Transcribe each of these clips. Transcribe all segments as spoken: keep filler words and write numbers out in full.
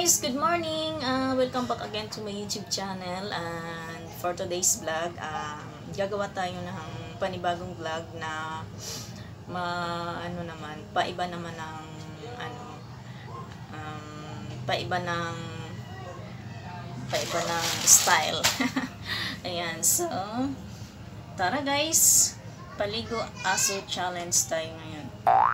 guys! Good morning! Uh, welcome back again to my YouTube channel. And for today's vlog, uh, gagawa tayo ng panibagong vlog na ma, ano naman, paiba naman ng ano, um, paiba ng paiba ng style. Ayan, so tara guys! Paligo aso challenge tayo ngayon.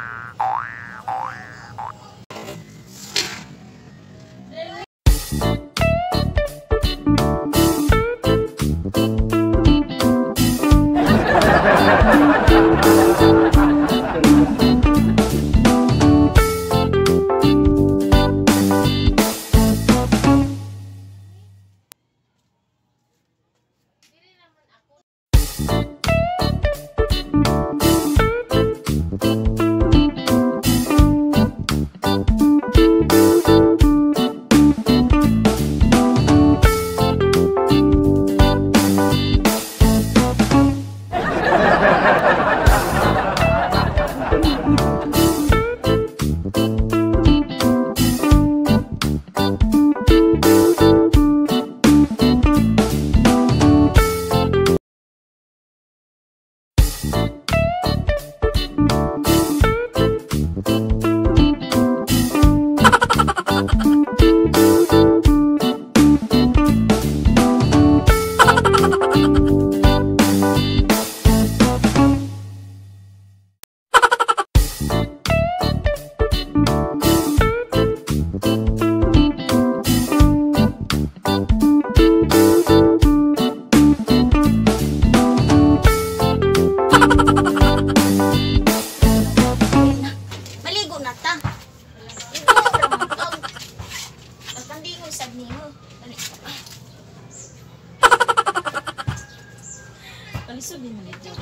Kalisod din mo dito.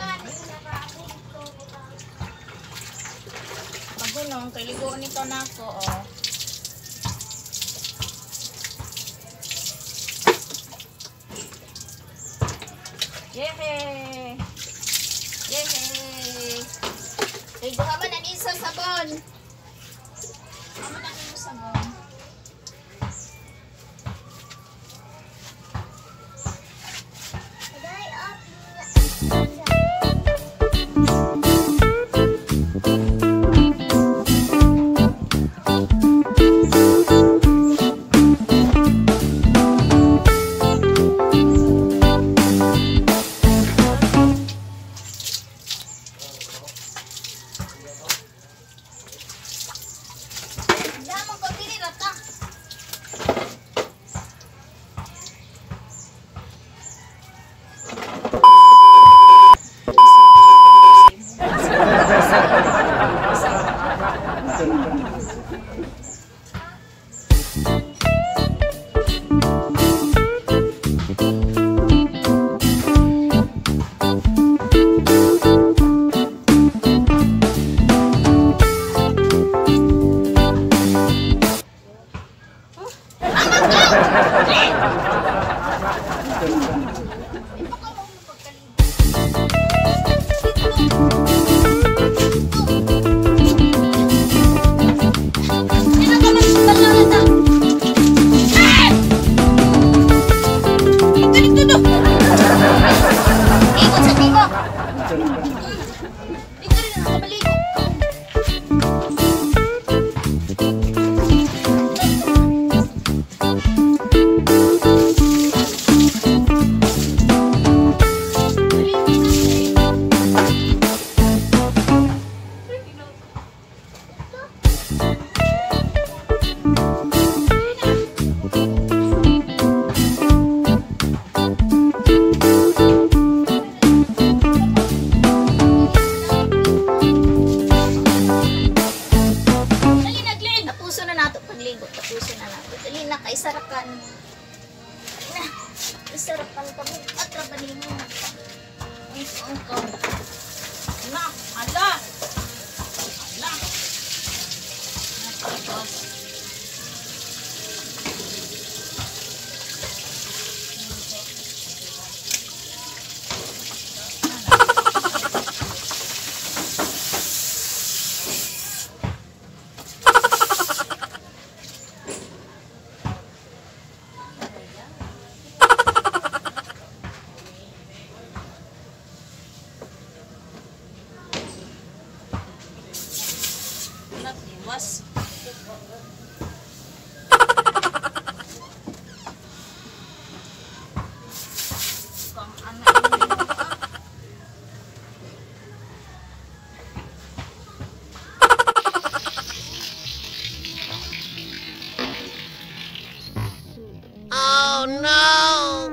Magunong, kay ligoon nito na ako, oh. Yehe! Yehe! Ligo ka man ang isa sabon. Ano na yung sabon? Isarakan na isarakan kami at rabanin mo ang sangkaw na ala ala napakos Was. Kang anak ini. Oh no!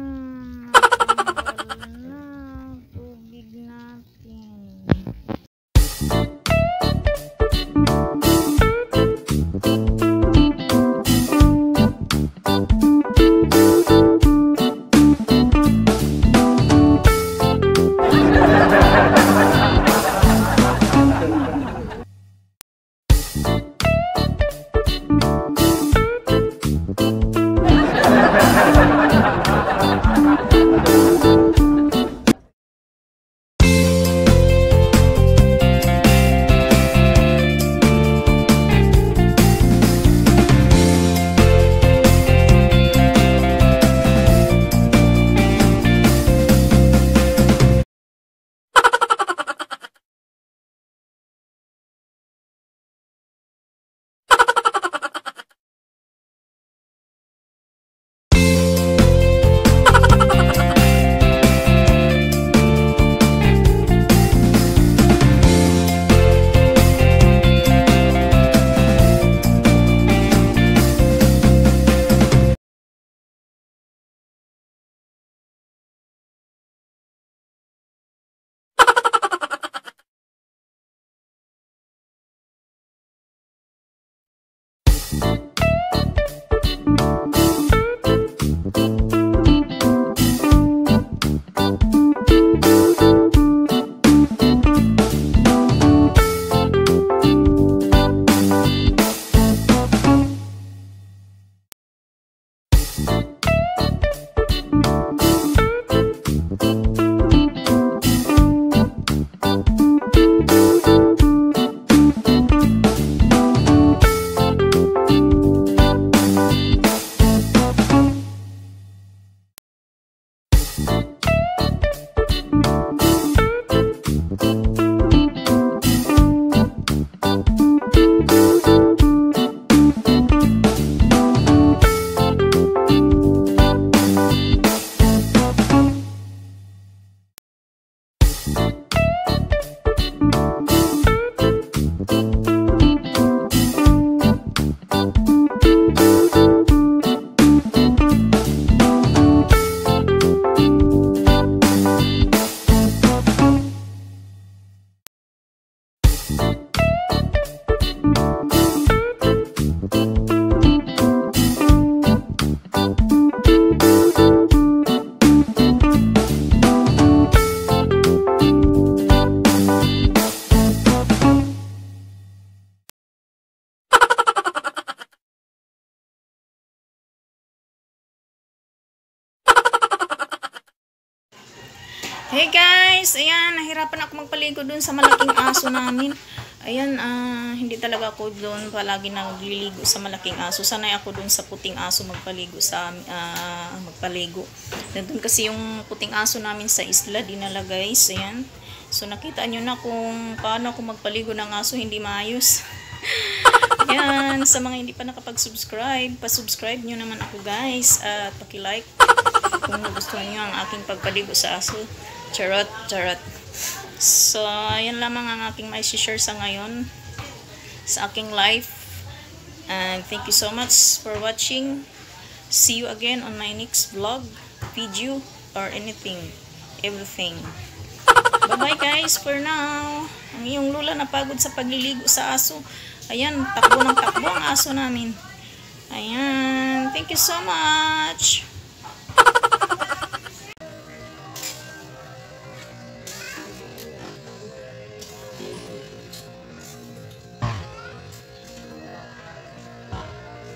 Hey guys, ayan, nahirapan ako magpaligo dun sa malaking aso namin. Ayan, uh, hindi talaga ako doon palagi nagliligo sa malaking aso. Sanay ako dun sa puting aso magpaligo sa uh, magpaligo. Doon kasi yung puting aso namin sa isla dinala guys. Ayan. So nakita nyo na kung paano ako magpaligo ng aso hindi maayos. Ayan, sa mga hindi pa nakapag-subscribe, pa-subscribe nyo naman ako guys at paki-like kung gusto nyo ang aking pagpaligo sa aso. Charot, charot. So, ayan lamang ang aking may share sa ngayon sa aking life. And thank you so much for watching. See you again on my next vlog, video, or anything, everything. Bye-bye guys for now. Ang iyong lula napagod sa pagliligo sa aso. Ayan, takbo ng takbo ang aso namin. Ayan, thank you so much.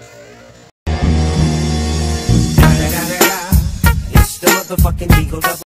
It's the motherfucking Eagle Double.